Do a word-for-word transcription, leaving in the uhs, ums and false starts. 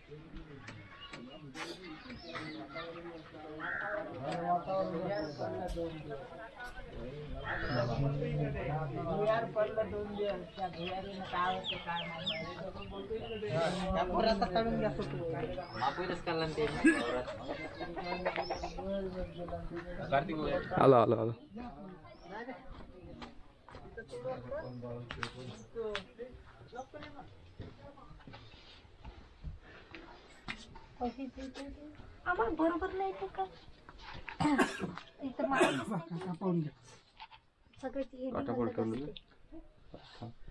halo halo halo आम्हाला बरोबर नाही ते का इथं सगळं